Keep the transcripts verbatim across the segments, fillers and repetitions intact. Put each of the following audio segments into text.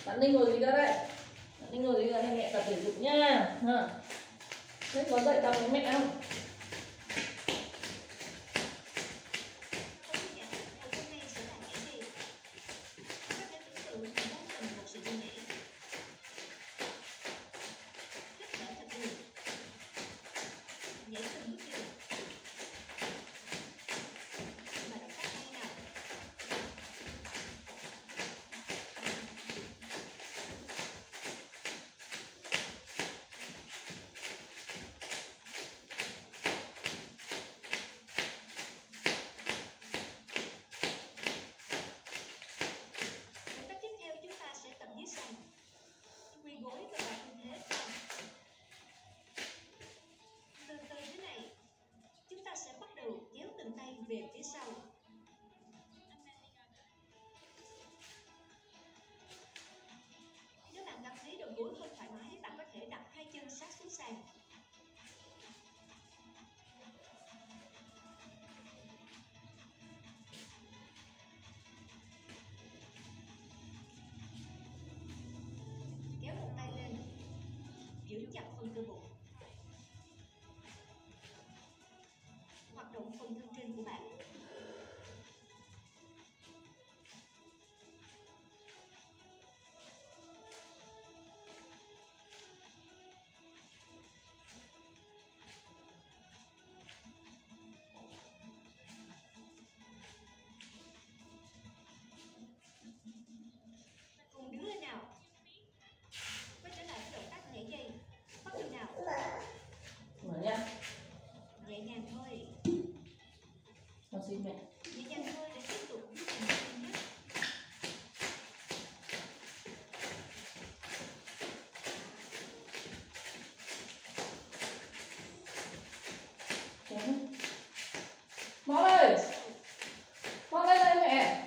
Bạn Ninh ngồi gì ra đây? Bạn Ninh ngồi gì ra đây, mẹ tập thể dục nha. Ha. Thế có dậy tập với mẹ không? Về phía sau. Nếu bạn cảm thấy đầu gối không thoải mái, bạn có thể đặt hai chân sát xuống sàn. Kéo một tay lên, giữ chặt phần cơ bụng. Hoạt động phần thân trên của bạn. Cùng đứng lên nào. Quay trở lại với động tác nhảy dây. Bắt đầu nào. Mở nha. Nhẹ nhàng thôi. Con xin mẹ. Nhẹ nhàng thôi để tiếp tục giúp mình nhanh nhất. Món ơi, món lên đây mẹ.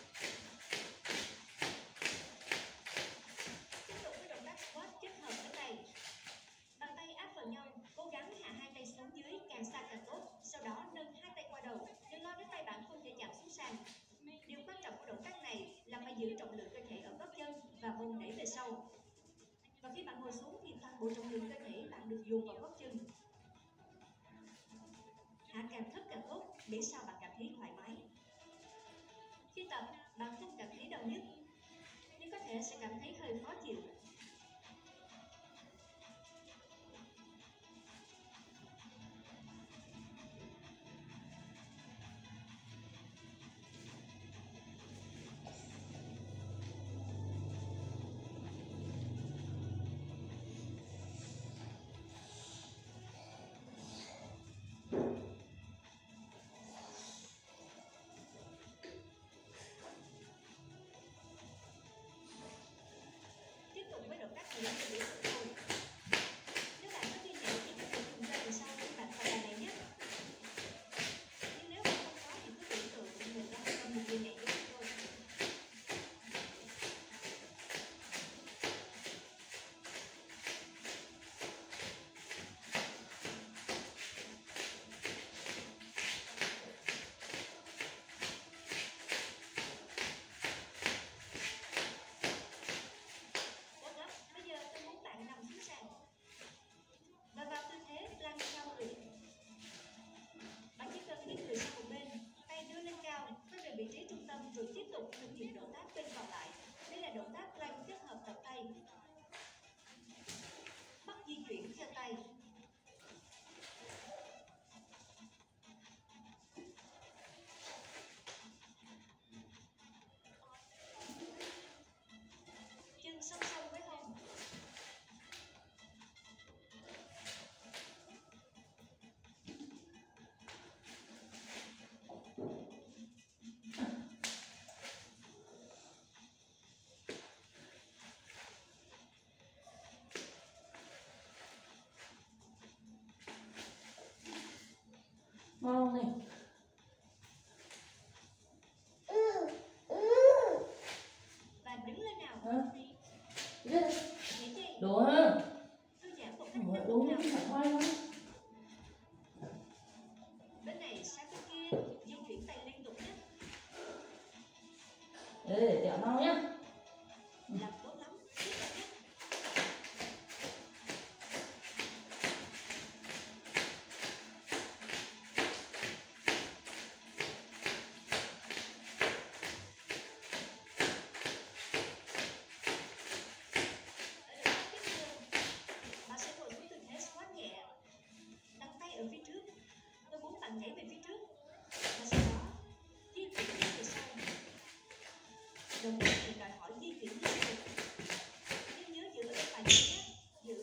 Tiếp tục với động tác squat kết hợp với tay. Bàn tay áp vào nhau, cố gắng hạ hai tay xuống dưới càng xa càng tốt. Sau đó nâng hai tay qua đầu, đừng lo đến tay bạn không thể chạm xuống sàn. Điều quan trọng của động tác này là phải giữ trọng lượng cơ thể ở gót chân và mông đẩy về sau. Và khi bạn ngồi xuống thì toàn bộ trọng lượng cơ thể bạn được dồn vào gót chân. Hạ càng thấp càng tốt để sao bạn cảm thấy thoải mái. Khi tập, bạn không cảm thấy đau nhức, nhưng có thể sẽ cảm thấy hơi khó chịu. Tiếp tục với động tác nhảy về phía sau. Nếu bạn có kiên nhẫn thì có thể dùng ra từ sau để bạn tập bài này nhé. Nhưng nếu bạn không có thì cứ tưởng tượng mình đang trong một người nhảy với chúng tôi. Tốt lắm, bây giờ tôi muốn bạn nằm xuống sàn và vào tư thế plank cao người. Bạn chỉ cần nghiêng người sang một bên, tay đưa lên cao, quay về vị trí trung tâm rồi tiếp tục thực hiện động tác bên còn lại. Đây là động tác plank kết hợp tập tay. Bắt di chuyển theo tay. Chân song song với hông. Ngon này. Và đứng lên nào. Hả? Biết. Nhảy dây. Đồ ha. Thư giãn một cách Mở nhanh đúng nào. không phải khoai lắm. Bên này sang bên kia, di chuyển tay liên tục nhé. Để để tẹo mau nhá. Làm tốt lắm. động tác thì đòi hỏi di chuyển liên tục. Nhưng nhớ giữ ở bài nhé, giữ.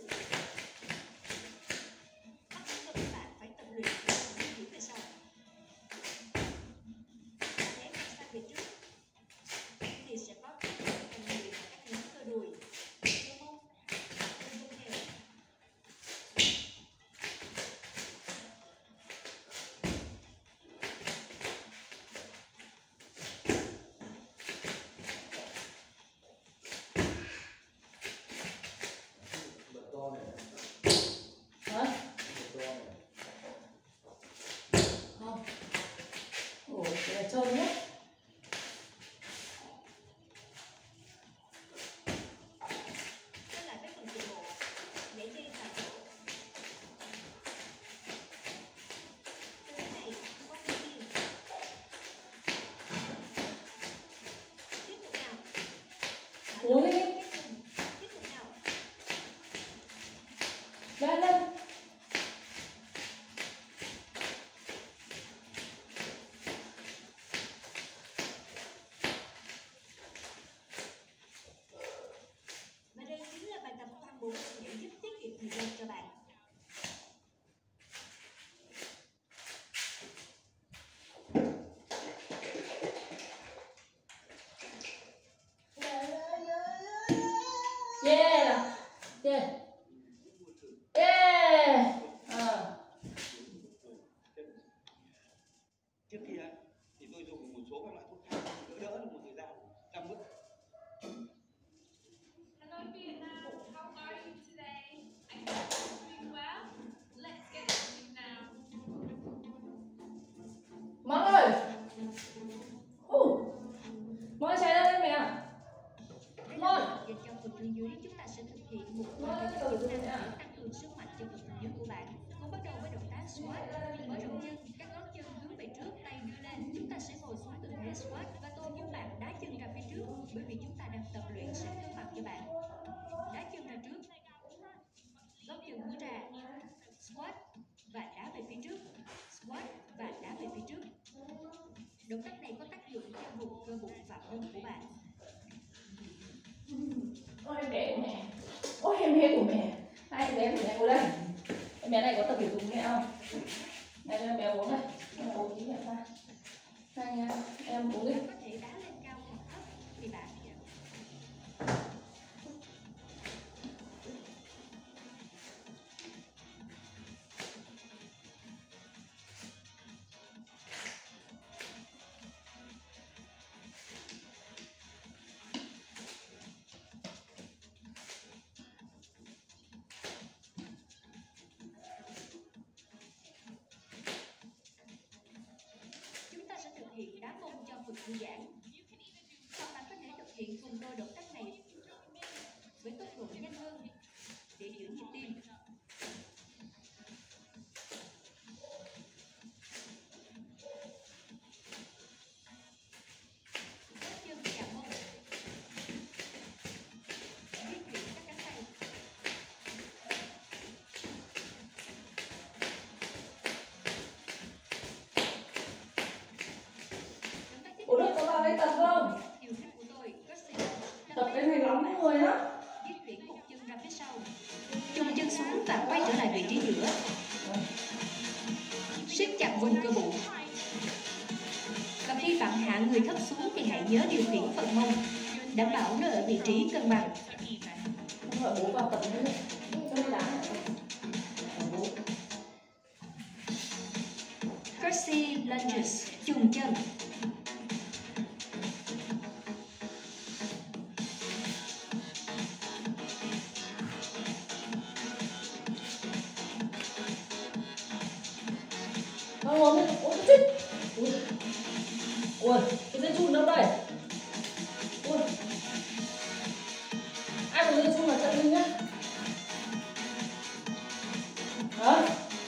Bắt buộc các bạn phải tập luyện di chuyển về sau. Để càng sang về trước thì sẽ có các thành người và các nhóm cơ đùi. Đúng không? Đúng không theo. Hả? Không. Ủa, cái này trơn nhất. Quay lại với phần chạy bộ. Nhảy dây tại chỗ. Từ thế này qua thế kia. Tiếp tục nào. Uống đi. Tiếp tục nào. Lên lên. Và đây chính là bài tập thang bộ để giúp tiết kiệm thời gian cho bạn. Yeah. Yeah. Yeah. À. Trước kia thì tôi dùng một số các loại thuốc khác đỡ đỡ được một thời gian chăm bữa. Hello Vietnam, how are you today? I hope you're doing well. Let's get into it now. Món ơi. Uh. Món chạy lên đây mẹ. Đây Ngon. là dành cho phần thân dưới, chúng ta sẽ thực hiện một Ngon, bài tập từ từ chức năng nè. để tăng cường sức mạnh cho phần thân dưới của bạn. Cùng bắt đầu với động tác squat. Mở rộng chân, các ngón chân hướng về trước, tay đưa lên. Chúng ta sẽ ngồi xuống tư thế squat và tôi giúp bạn đá chân ra phía trước, bởi vì chúng ta đang tập luyện sự cân bằng cho bạn. Đá chân ra trước, gót chân hướng ra, squat và đá về phía trước, squat và đá về phía trước. Động tác này có tác dụng cho vùng cơ bụng và mông của bạn. Ôi em bé của mẹ. Ôi em bé của mẹ. Hai em bé của mẹ ngồi đây. Em bé này có tập thể dục mẹ không? Này cho em bé uống này. Em uống tí mẹ ra. Hai nha. Em uống đi. Bạn có thể đá lên cao hoặc thấp thì bạn. Chúng ta sẽ thực hiện đá mông cho phần thư giãn. Hoặc bạn có thể thực hiện cùng đôi động tác này với tốc độ nhanh hơn để giữ nhịp tim. Gót chân chạm mông. Di chuyển các cánh tay. Động tác tiếp Ủa được theo có vào đây tập không? yêu thích của tôi, Kirsty. Tập cái này lắm người á. Di chuyển một chân ra phía sau, chùng chân xuống và quay trở lại vị trí giữa. Siết chặt vùng cơ bụng. Và khi bạn hạ người thấp xuống thì hãy nhớ điều khiển phần mông, đảm bảo nó ở vị trí cân bằng. Không phải bố vào tập nữa này. Cho đi đá này. Bố. Kirsty lunges, chùng chân. Con ngồi lên. Ôi chết. Ui. Ui, cái dây chun đâu đây? Ui. Ai có dây chun là chân lên nhá. Hả?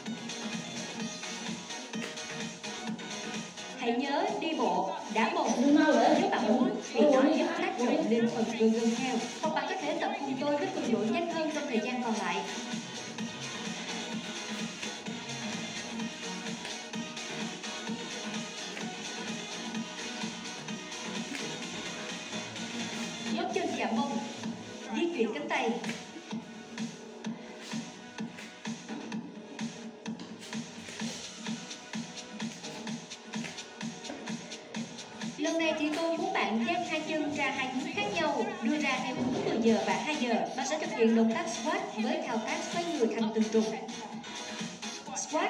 Hãy nhớ đi bộ, đá bóng. Nhưng nào đấy? Nếu bạn muốn thì nó giúp tác động lên phần cơ gân theo. Hoặc bạn có thể tập cùng tôi với cường độ nhanh hơn trong thời gian còn lại. chuyển cánh tay. Lần này thì tôi muốn bạn dang hai chân ra hai hướng khác nhau, đưa ra theo hướng mười giờ và hai giờ. Bạn sẽ thực hiện động tác squat với thao tác xoay người thành từng trục. Squat.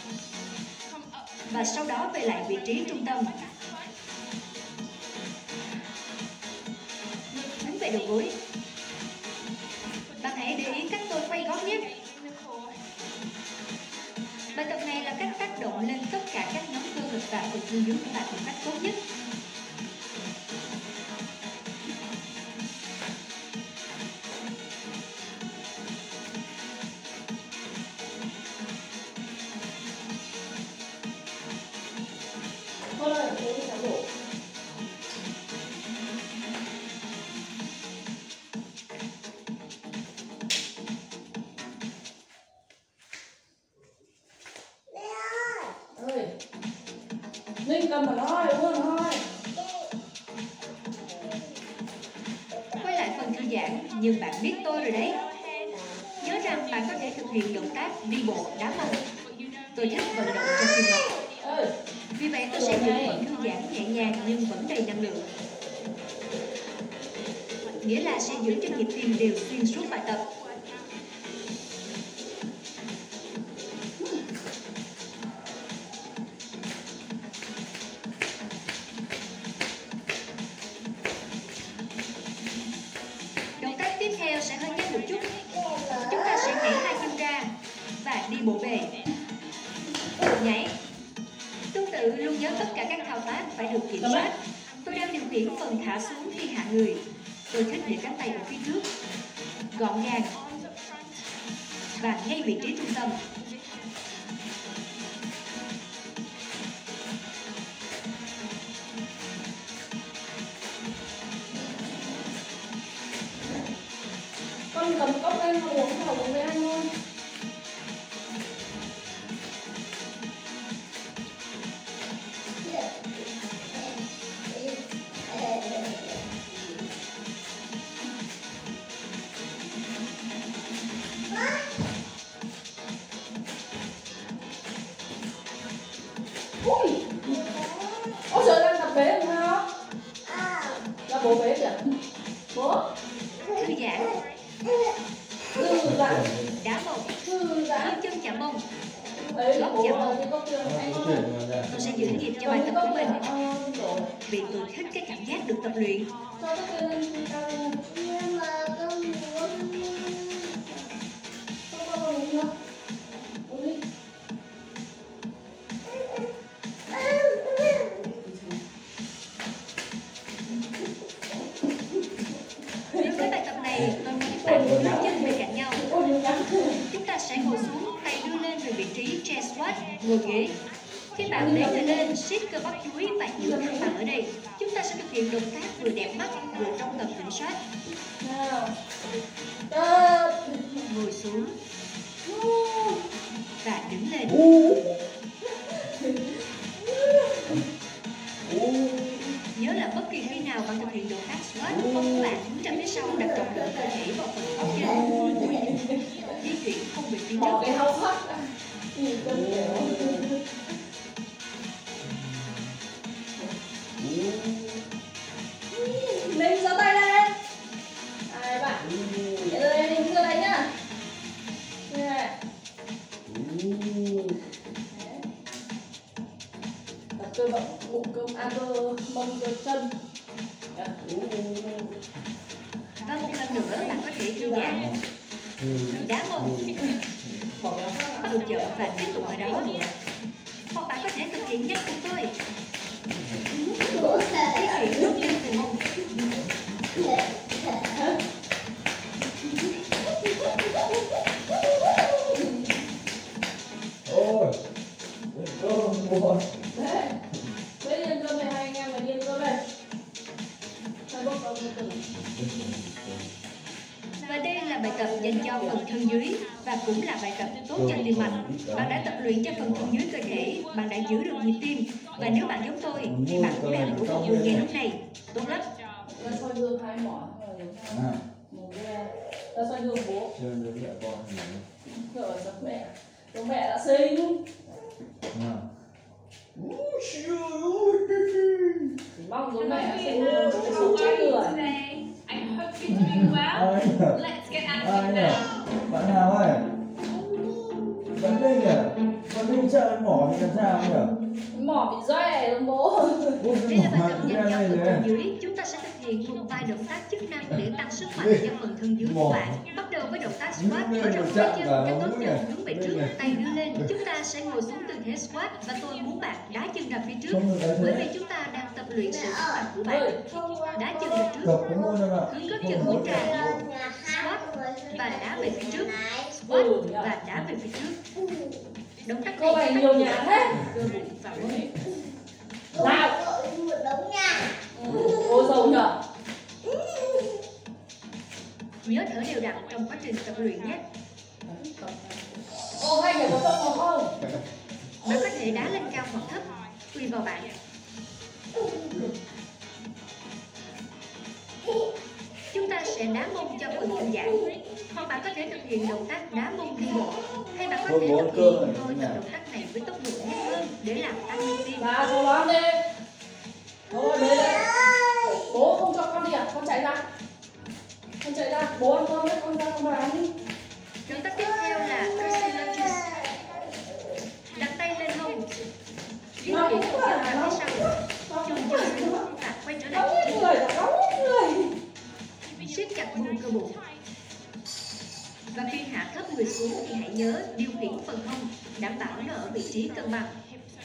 Và sau đó về lại vị trí trung tâm. Hướng về đầu gối. Bạn hãy để ý cách tôi quay gót nhé. Bài tập này là cách tác động lên tất cả các nhóm cơ ngực và phần thân dưới của bạn một cách tốt nhất. Ninh cầm mà nói luôn thôi. Quay lại phần thư giãn, nhưng bạn biết tôi rồi đấy. Nhớ rằng bạn có thể thực hiện động tác đi bộ đá mông. Tôi thích vận động cho tim mạch. Vì vậy tôi sẽ giữ phần thư giãn nhẹ nhàng nhưng vẫn đầy năng lượng. Nghĩa là sẽ giữ cho nhịp tim đều xuyên suốt bài tập. Động tác tiếp theo sẽ hơi nhanh một chút. Chúng ta sẽ nhảy hai chân ra và đi bộ về. Nhảy. Tương tự luôn nhớ tất cả các thao tác phải được kiểm soát. Tôi đang điều khiển phần thả xuống khi hạ người. Tôi thích để cánh tay ở phía trước, gọn gàng và ngay vị trí trung tâm. Con cầm cốc lên mà uống thầu với anh luôn. Ui, ôi trời, đang tập bế không hả? Là bố bế kìa. Bố Thư giãn. thư giãn, Đá mông. thư giãn. Gót chân chạm mông. Đấy, Gót bố chạm là mông. cái cốc kia anh có Tôi sẽ giữ nhịp cho bài tập của mình, rồi. vì tôi thích cái cảm giác được tập luyện. Cho cốc kia lên cao lên. Nhưng mà con muốn Không có uống nữa. Uống đi. Đối với bài tập này, tôi muốn bạn ngồi hai chân về cạnh nhau. Ôi, nhiều lắm. Chúng ta sẽ ngồi xuống, tay đưa lên về vị trí chair squat, ngồi ghế. Khi bạn để người lên, siết cơ bắp chuối và giữ thăng bằng ở đây. Chúng ta sẽ thực hiện động tác vừa đẹp mắt, vừa trong tầm kiểm soát. Nào. Tập. Ngồi xuống và đứng lên. Nhớ là bất kỳ khi nào bạn thực hiện động tác squat, mông của bạn đứng ra phía sau đặt trọng lượng cơ thể vào phần ốc trên. Di chuyển không bị tiến Bỏ trước. cái hông hắt. Nhìn cân kiểu. Linh giơ tay lên. Hai bạn. Nhẹ lên, Linh giơ tay nhá. Nè. Tập cơ bụng, bụng cơ, à cơ, mông cơ chân. Và một lần nữa bạn có thể thư giãn, đá mông, Bỏ cái hông hắt. bước chậm và tiếp tục ở đó. Hoặc bạn có thể thực hiện nhanh cùng tôi. Di chuyển bước lên từ mông. Ôi, cơm buồn. Đấy. Đấy, điên cơm này, hai anh em mà điên cơm này. Hai bốc cơm từ. Và đây là bài tập dành cho phần thân dưới và cũng là bài tập tốt cho tim mạch. Bạn đã tập luyện cho phần thân dưới cơ thể, bạn đã giữ được nhịp tim. Và nếu bạn giống tôi thì bạn cũng đang ngủ một buổi ngay lúc này. Tốt lắm. Là soi gương hai mỏ. À. Ngủ ra. Ta xoay gương bố. Chơi với mẹ con gì nữa. Rồi giấc mẹ. Bố mẹ đã sinh. À. Mong bố mẹ đã Hey, sinh how sống chết are you người. today? I hope you're doing well. Ai nhỉ? Let's get out Ai of nhỉ? here now. Bạn nào ơi? Bạn Linh à? Bạn Linh sợ mỏ thì làm sao nhỉ? Mỏ bị doe rồi bố. Bố Đây cái là mỏ bài tập hạt dành ra cho đây phần này. thân dưới. Chúng ta sẽ thực hiện một vài động tác chức năng để tăng sức mạnh cho phần thân dưới của bạn. Bắt đầu với động tác squat, mở rộng hai chân, các ngón chân hướng về trước, tay đưa lên. Chúng ta sẽ ngồi xuống tư thế squat và tôi muốn bạn đá chân ra phía trước. Không được cái Bởi thế. vì chúng ta đang tập luyện sự sức mạnh của bạn. Ơi, Đá chân ra trước, Tập cái môn em ạ. hướng gót chân hỗ trợ, squat và đá về phía trước, squat và đá về phía trước. Động tác cô này này nhiều nhà thế. cơ bụng và mông. Nào. một đống nha. Ừ, cô giàu nhở. Nhớ thở đều đặn trong quá trình tập luyện nhé. Ô, hay phải có tập phòng không? Bạn có thể đá lên cao hoặc thấp, tùy vào bạn. Chúng ta sẽ đá mông cho phần thư giãn, hoặc bạn có thể thực hiện động tác đá mông đi bộ, hay bạn có Thôi, thể bố thực cơ hiện này đôi thế tập nào? động tác này với tốc độ nhanh hơn để làm tăng nhịp tim. Là cô lắm đi. Thôi, đến đây. Bố không cho con đi à? Con chạy ra. Con chạy ra. Bố ăn cơm đấy, con ra con làm đi. Động tác tiếp theo là Crescent Lunges. Đặt tay lên hông, di Mà chuyển cũng của phải chân ra là phía sau, chùng chân lên và quay trở lại Đau vị trí. người, đau người. Siết chặt vùng cơ bụng. Và khi hạ thấp người xuống thì hãy nhớ điều khiển phần hông, đảm bảo nó ở vị trí cân bằng.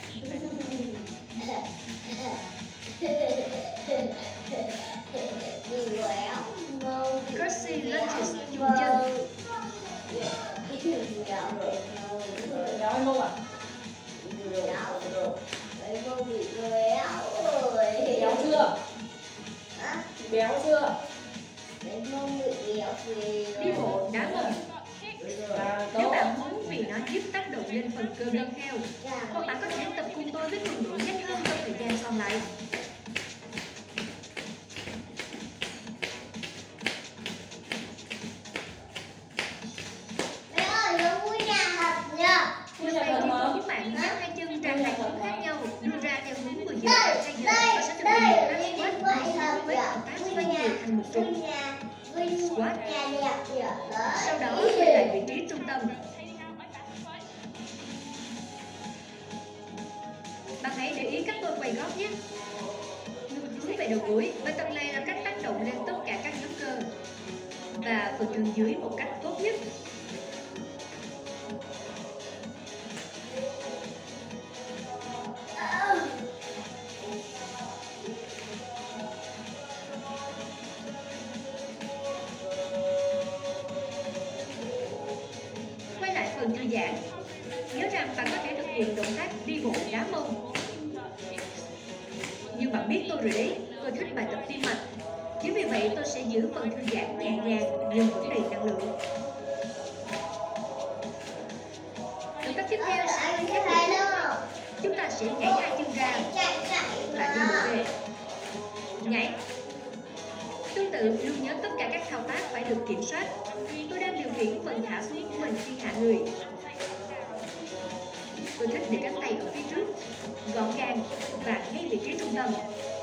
Crescent Lunges chùng chân. Kéo em mông à? Béo chưa? Béo chưa? Đi bộ đá mông. À, Nếu tốt. bạn muốn vì nó giúp tác động lên phần cơ đơn theo, hoặc bạn có thể tập cùng tôi với cường độ nhanh hơn trong thời gian còn lại. Đưa tay đi của bạn nhắc hai chân trang hai hướng khác nhau, đưa ra theo hướng mười giờ hai giờ và sẽ thực hiện một tác squat với động tác xoay người thành một trục. Squat. Sau đó quay lại vị trí trung tâm. Bạn hãy để ý cách tôi quay gót nhé. Ngược hướng về đầu gối. Bài tập này là cách tác động lên tất cả các nhóm cơ và phần thân dưới một cách tốt nhất. Quay lại phần thư giãn. Nhớ rằng bạn có thể thực hiện động tác đi bộ đá mông. Nhưng bạn biết tôi rồi đấy, tôi thích bài tập tim mạch. Chính vì vậy tôi sẽ giữ phần thư giãn nhẹ nhàng nhưng vẫn đầy năng lượng. Động tác tiếp theo sẽ là các động. Chúng ta sẽ nhảy hai chân ra và đi bộ về. Nhảy. Tương tự, luôn nhớ tất cả các thao tác phải được kiểm soát. Tôi đang điều khiển phần thả xuống của mình khi hạ người. Tôi thích để cánh tay ở phía trước, gọn gàng và ngay vị trí trung tâm.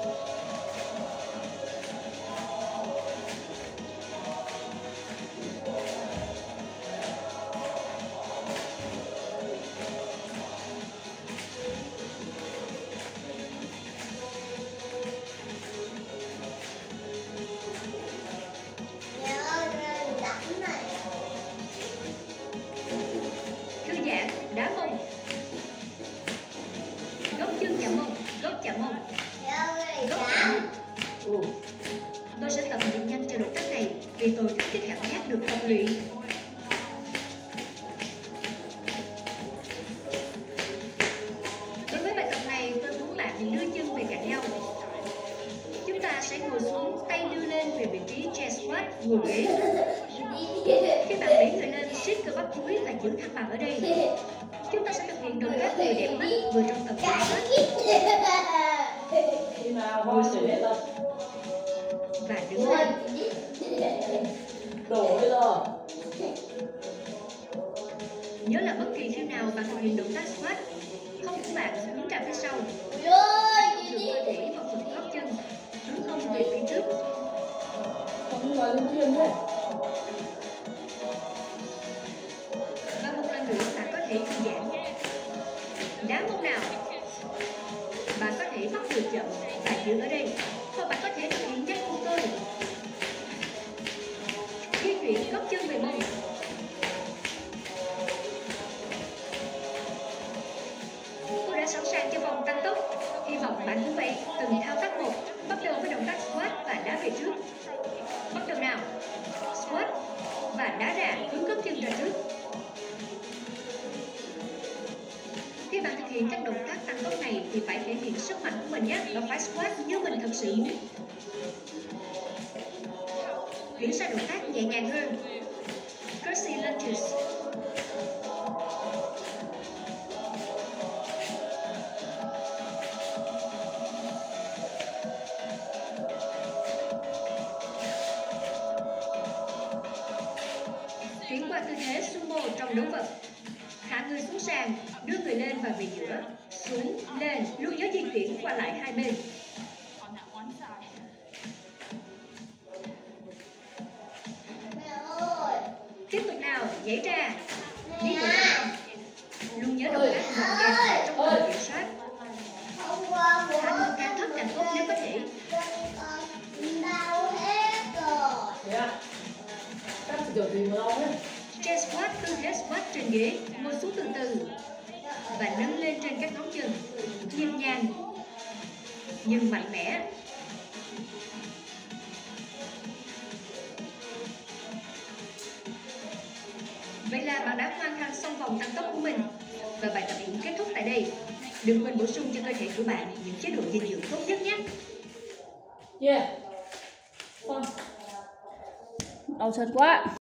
Thư giãn, đá mông. Gót chân chạm mông, gót chạm mông, gót chạm mông. Ừ. Tôi sẽ tập nhịp nhanh cho động tác này vì tôi thích cái cảm giác được tập luyện. Đối với bài tập này, tôi muốn bạn đưa chân về cạnh nhau. Chúng ta sẽ ngồi xuống, tay đưa lên về vị trí chest squat, ngồi ghế. Khi bạn đẩy người lên, siết cơ bắp chuối và giữ thăng bằng ở đây. Chúng ta sẽ thực hiện động tác vừa đẹp mắt vừa trong tập kiểm soát. Khi nào voi sẽ biết tập. Và đứng lên. Đổ bây giờ. Nhớ là bất kỳ khi nào bạn thực hiện động tác squat, hông của bạn hướng ra phía sau, Ôi ơi, đưa cơ thể vào phần gót chân, hướng hông về phía trước. Không nói linh thiêng thế. Và một lần nữa bạn có thể thư giãn. Đá mông nào? Bạn có thể bắt người chậm và giữ ở đây, hoặc bạn có thể thực hiện nhắc của tôi. Di chuyển gót chân về mông. Tôi đã sẵn sàng cho vòng tăng tốc. Hy vọng bạn cũng vậy. Từng thao tác một, bắt đầu với động tác squat và đá về trước. Bắt đầu nào. Squat và đá ra, hướng gót chân ra trước. Khi bạn thực hiện các động tác tăng tốc này thì phải thể hiện sức mạnh của mình nhé, và phải squat như mình thật sự muốn. Chuyển sang động tác nhẹ nhàng hơn. Curtsy lunges. Chuyển qua tư thế sumo trong đấu vật. Hạ người xuống sàn, đưa người lên và về giữa. Xuống, lên, luôn nhớ di chuyển qua lại hai bên. mẹ ơi. Tiếp tục nào, nhảy ra. Đi bộ ra. Luôn nhớ động tác gọn gàng trong phần kiểm soát. Hôm qua bố Hạ người càng thấp càng tốt nếu có thể. con đau hết rồi. Thế à? Các chỉ kiểu gì mà đau hết. Chair squat, tư thế squat trên ghế, ngồi xuống từ từ và nâng lên trên các ngón chân, nhịp nhàng nhưng mạnh mẽ. Vậy là bạn đã hoàn thành xong vòng tăng tốc của mình và bài tập cũng kết thúc tại đây. Đừng quên bổ sung cho cơ thể của bạn những chế độ dinh dưỡng tốt nhất nhé. Yeah. Con. Đau chân quá.